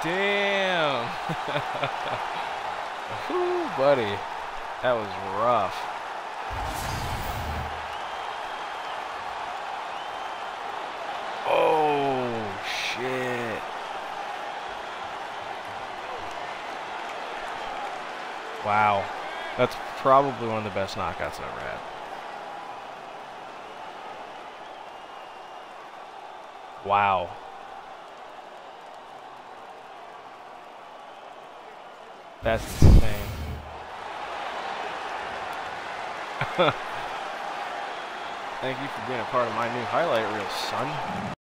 Damn. Whew, buddy. That was rough. Oh, shit. Wow. That's probably one of the best knockouts I've ever had. Wow. That's insane. Thank you for being a part of my new highlight reel, son.